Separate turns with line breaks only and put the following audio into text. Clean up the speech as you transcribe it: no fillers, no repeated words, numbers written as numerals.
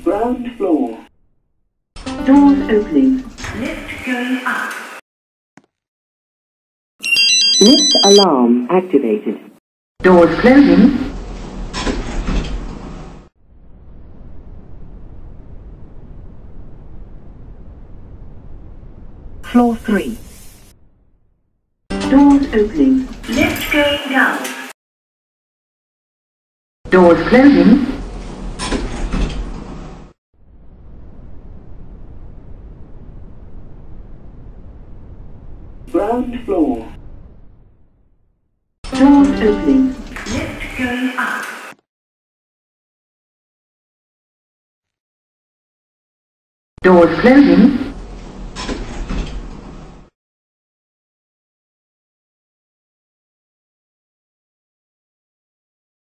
Ground floor. Doors opening. Lift going up. Lift alarm activated. Doors closing. Floor 3. Doors opening. Lift going down. Doors closing. Ground floor. Doors opening. Lift going up. Doors closing.